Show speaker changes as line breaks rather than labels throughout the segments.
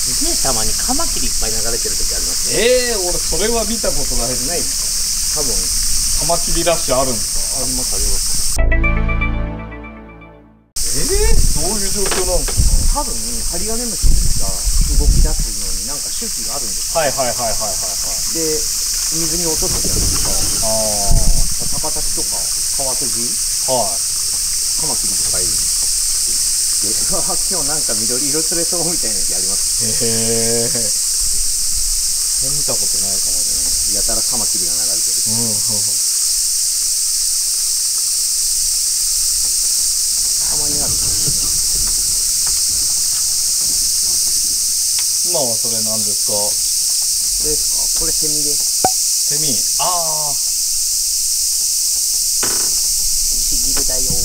すげえたまにカマキリいっぱい流れてる時ありますね。
俺それは見たことないです。
ないですか？多分
カマキリラッシュあるんですか？
ありますあります。
どういう状況なんですか？
多分ハリガネムシが動き出すのになんか周期があるんですよ。
はいはいはいはいはいはい。
で水に落とすじゃないですか。高滝とか川筋、
はい。
カマキリいっぱいいる。で今日なんか緑色釣れそうみたいな日あります。
へえ。見たことないかもね。
やたらカマキリが流れてる。たまにある。
今はそれなんですか？
これですか？これセミです。
セミ。ああ。
ちぎるだよ。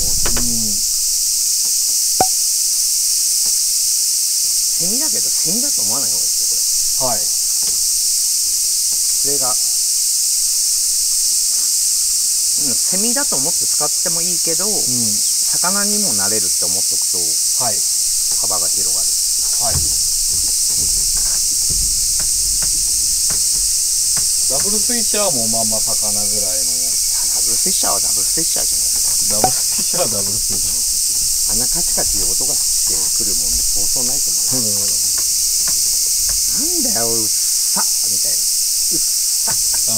セミだけどセミだと思わない方がいいですよこれ。
はい。
それがセミだと思って使ってもいいけど、魚にもなれるって思っておくと、
はい、
幅が広がる。
はい。ダブルフィッシャーもまあまあ魚ぐらいの。
ダブルフィッシャーはダブルフィッシャーじゃないですか。
ダブルフィッシャーはダブルフィッシャー。
あんなカチカチ音がしてくるもんそうそうないと思う。なんだようっさみたいな。うっさ。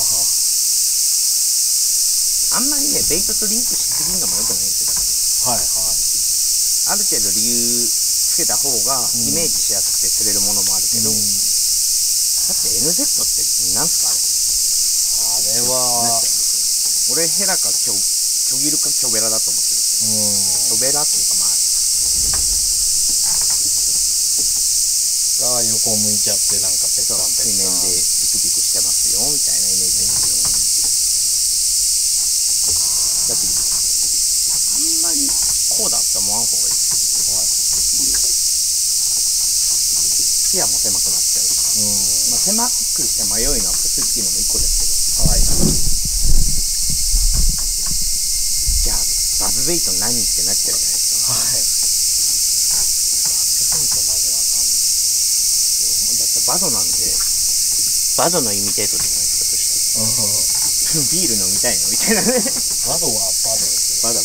あんまりねベイトとリンクしすぎるのもよくないんですよ。はいはい。ある程度理由つけた方がイメージしやすくて釣れるものもあるけど、だって NZ ってなんすかあれ。あれは俺ヘラかキョギルかキョベラだと思ってるんですよ。キョベラっていうかまあ
が横向いちゃってなんかペッタンペッタン
水面でビクビクしてますよみたいなイメージですけど、だけどあんまりこうだって思わん方がいいです。視野も狭くなっちゃうし、まあ狭くして迷いなくすっていうのも一個ですけど、じゃあバズベイト何ってなっちゃうじゃないですか。だってバドなんてバドのイミテートじゃないですかとしたら、ビール飲みたいのみたいなね。
バドはバドですよ。
バド。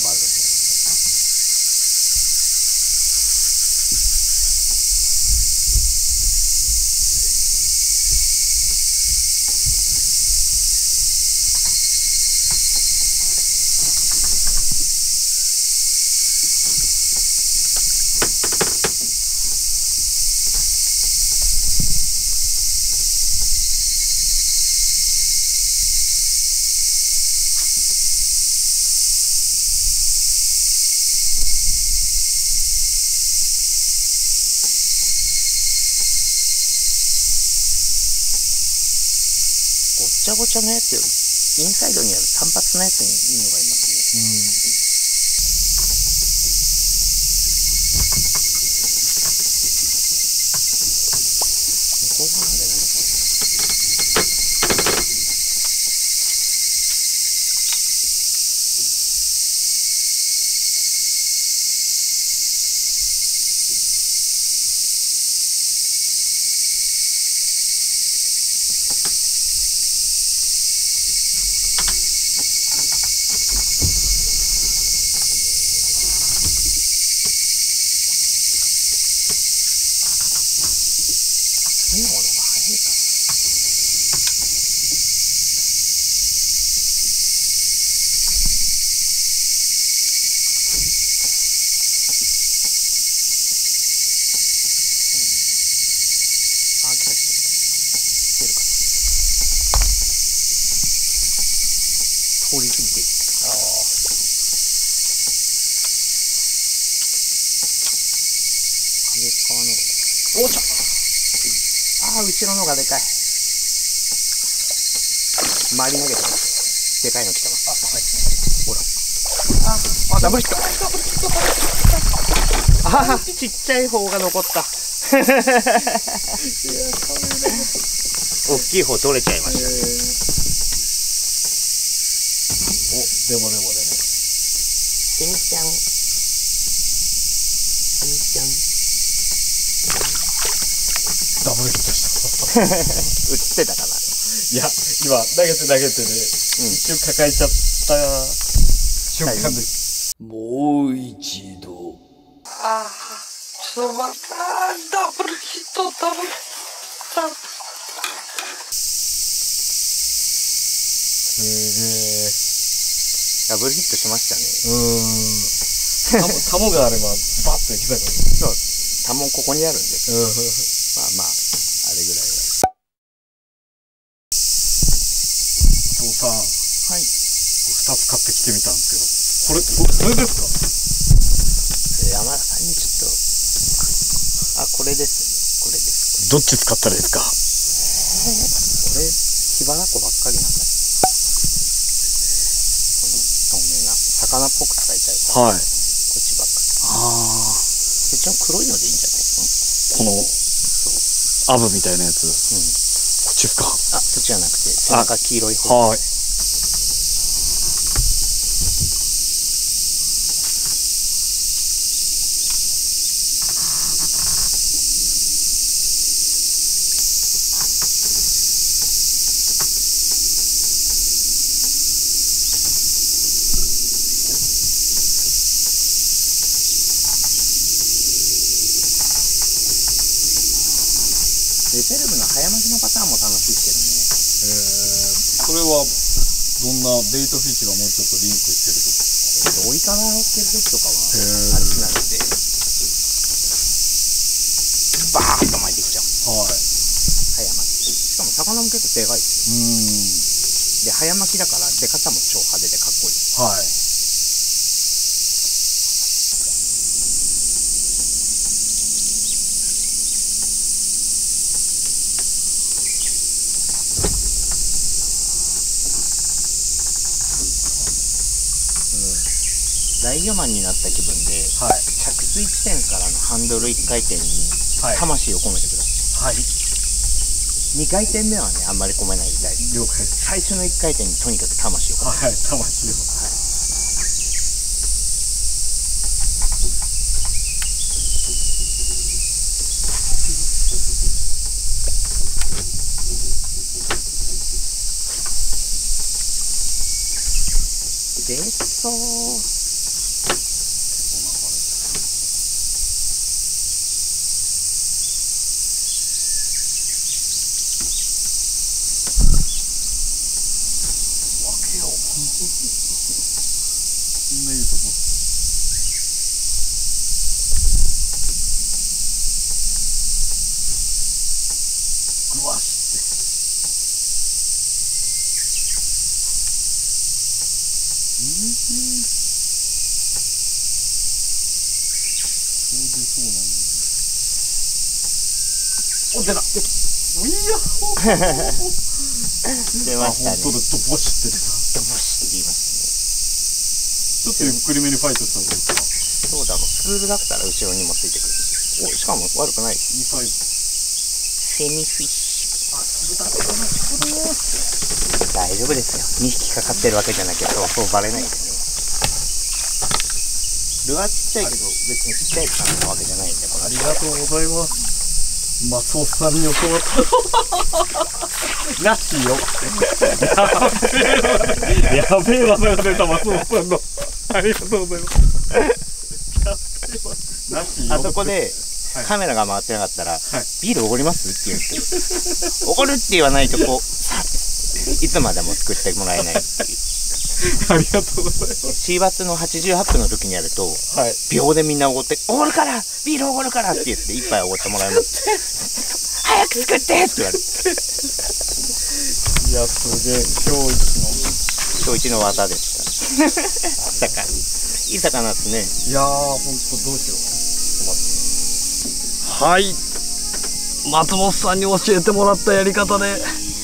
ごちゃごちゃのやつよりインサイドにある単発のやつにいいのがいますね。向こう側なんで何か火のものが早いから。あ、来た。来てるかな。通り過ぎていった。上側の方がいい。おっちゃ。ああ、後ろのがでかい。周り投げてます。でかいの来たわ。ほら。ダブルヒット。ちっちゃい方が残った。大きい方取れちゃいました。
でも。
セミちゃん。セミちゃん。 ってたかな。
いや、今、投げてね、一応抱えちゃった瞬間です。もう一度。ああ、ちょっと待った。ダブルヒット、ダブル。すげえ。
ダブルヒットしましたね。
タモがあれば、バッといけたから。
そう、タモここにあるんです。まあまあ、あれぐらいは。
お父さん。はい。2つ買ってきてみたんですけど。これですか？
山田さんにちょっと、あ、これですね。これです。
どっち使ったらいいですか？
これ、檜原湖ばっかりなんだ。透明な魚っぽく使いたいから、はい、こっちばっかり。ああ、一応黒いのでいいんじゃないですか。
このアブみたいなやつ、こっちですか？
あ、そっちじゃなくて背中黄色い方。はい。レセレブの早巻きのパターンも楽しいです
けどね。それはどんなベイトフィッシュがもうちょっとリンクしてると？
追いかなってる時とかはあれしなくてバーッと巻いてきちゃう。はい。早巻き。しかも魚も結構でかいですよ。で早巻きだから出方も超派手でかっこいい。はい。大魚マンになった気分で、はい、着水地点からのハンドル1回転に魂を込めてください。はい。2回転目はね、あんまり込めないみたいです。了解です。最初の1回転にとにかく魂を込めて。はい、魂を。はい。でそう。
そんないいとこ。ぐわしてそうなんだね。お、出た。ういや
出ましたね。
本当だ、ドボシって出た。
ドボシって言いますね。
ちょっとゆっくりめにファイトした方がいいですか？
そうだろう。スクールだったら後ろにもついてくるし。お、しかも悪くない。
セ
ミフィッシュ。大丈夫ですよ。2匹かかってるわけじゃなきゃそうバレないですよ。ルアーちっちゃいけど別にちっちゃい魚なわけじゃないんで。
ありがとうございます。松尾さんに教わったらしいよ。やべえ技が出た松尾さんの。ありがとうございます。らしいよ。
あそこでカメラが回ってなかったら、はい、ビールおごりますって言って、おごるって言わないとこうさっいつまでも救ってもらえないっていう。
ありがとうございます。
シーバスの88分の時にやると、はい、秒でみんなおごって「おごるからビールおごるから!」って言って一杯おごってもらいます早く作ってって言われて。
いやすげえ
今日一の技でした。いい魚ですね。
いやーほんとどうしよう。はい、松本さんに教えてもらったやり方で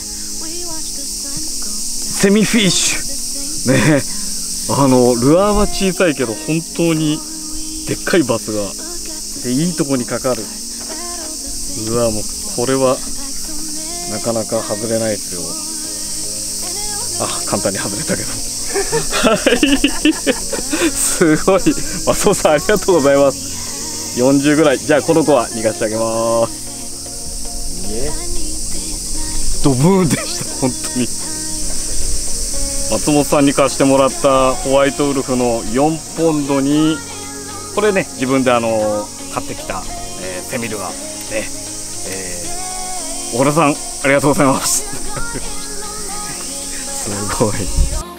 セミフィッシュね。ルアーは小さいけど本当にでっかいバスがでいいとこにかかる。うわもうこれはなかなか外れないですよ。あ、簡単に外れたけどはいすごい。松尾さんありがとうございます。40ぐらい。じゃあこの子は逃がしてあげます。 ドブーンでした本当に。松本さんに貸してもらったホワイトウルフの4ポンドにこれね自分で買ってきた、セミルアね、小倉さんありがとうございます。すごい。